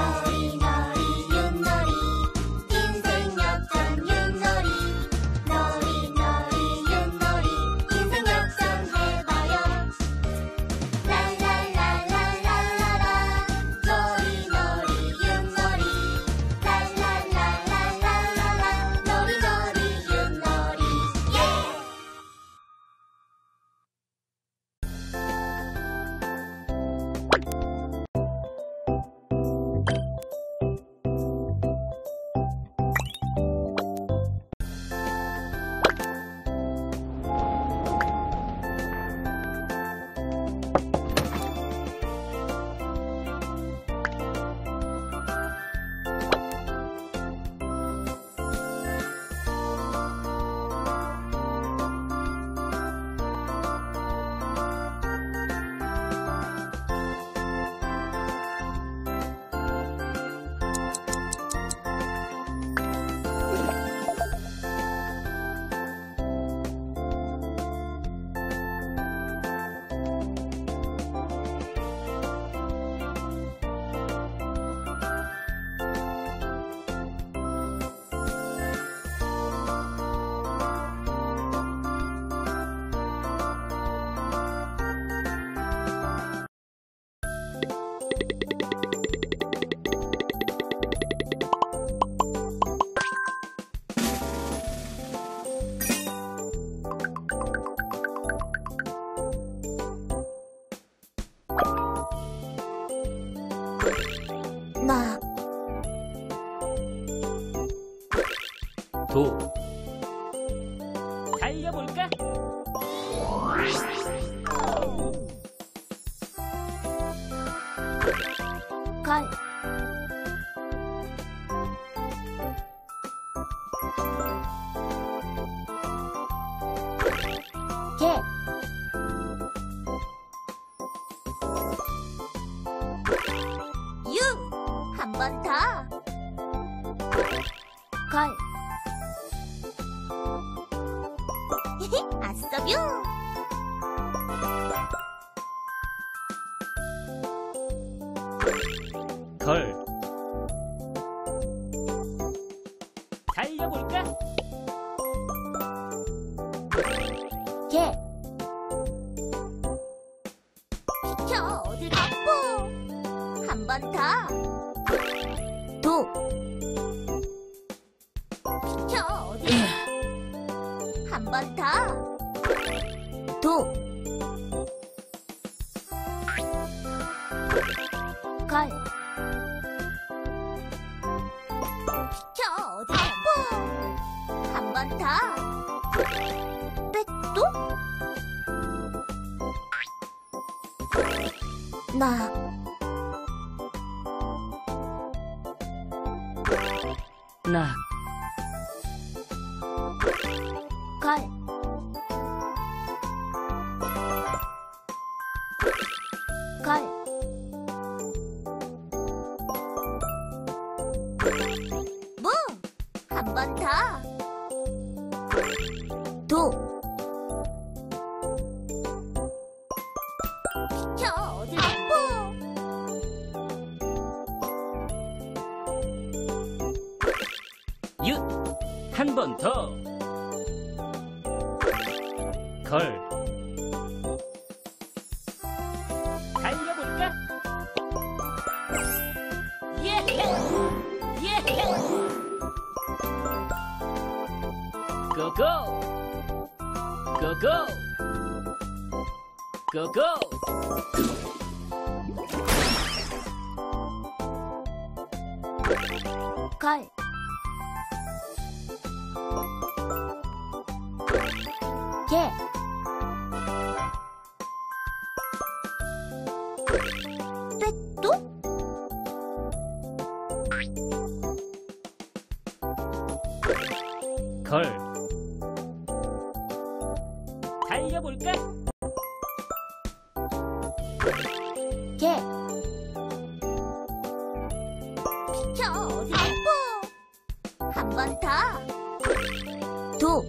나 도 달려볼까? 걸 개 유 한 번 더 걸 아싸뷰 걸 달려볼까? 개 비켜 어딜 바빠 한 번 더 도 비켜 어딜 한 번 더 도 걸 비켜 어딜 바빠 한 번 더 백도 나 나 걸 걸 무 한 번 더 도 비켜 어딜 바빠 윷 한 번 더 걸 달려볼까? 예! 예! 고고! 고고! 고고! 걸 개 백도 걸 달려볼까? 개 비켜 어디 아파 한 번 더 도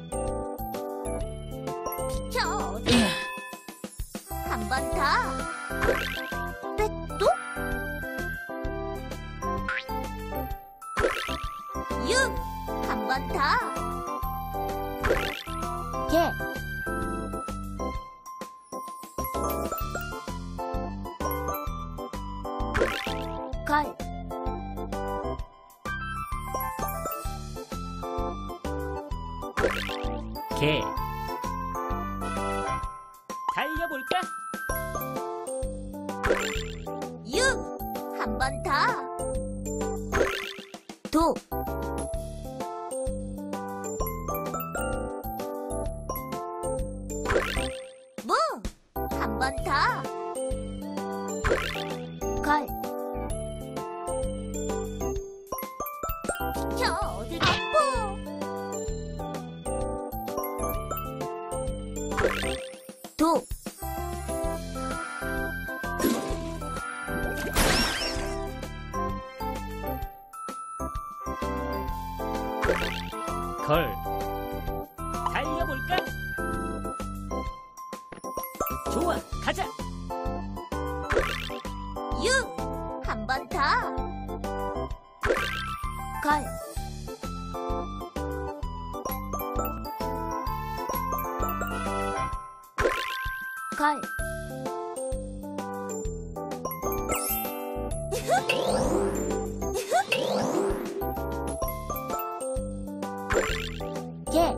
비켜 어디 한 번 더 백도 6. 한 번 더. 개. 걸. 개. 달려볼까? 6. 한 번 더. 도. 무. 한 번 더. 걸. 비켜, 어디 아파. 도. 걸. 달려볼까? 좋아, 가자. 6. 한 번 더. 걸. 걸. 개.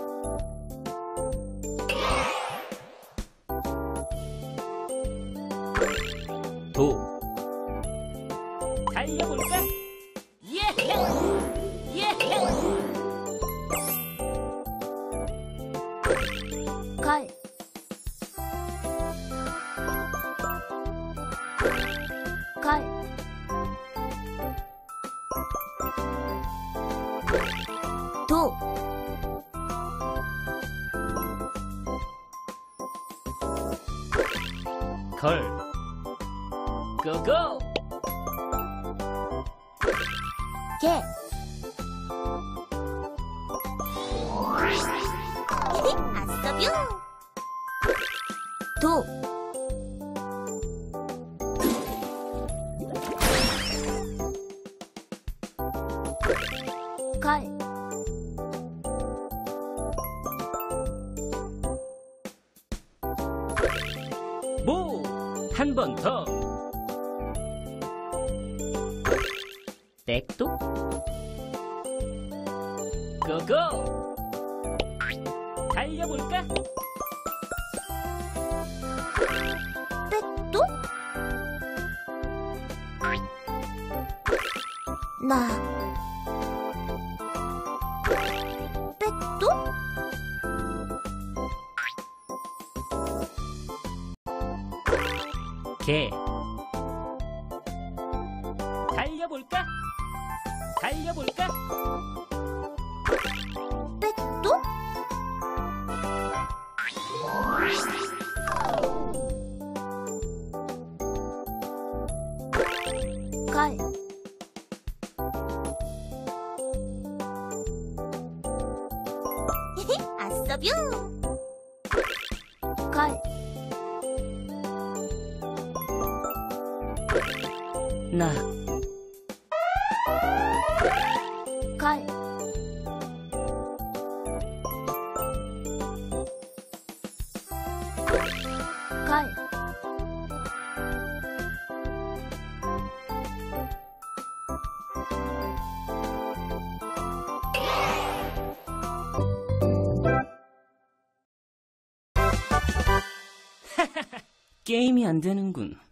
도. 달려볼까? 예헤! 예헤! 걸. 걸. 도. 걸. 고고! 개. 아싸뷰. 도. 걸. 모! 한 번 더. 백도? 고고! 달려볼까? 백도? 나. 백도? 개. 달려볼까? 달려볼까? 백도? 걸. 아싸뷰. 걸. 나. 걸. 걸. 게임이 안 되는군.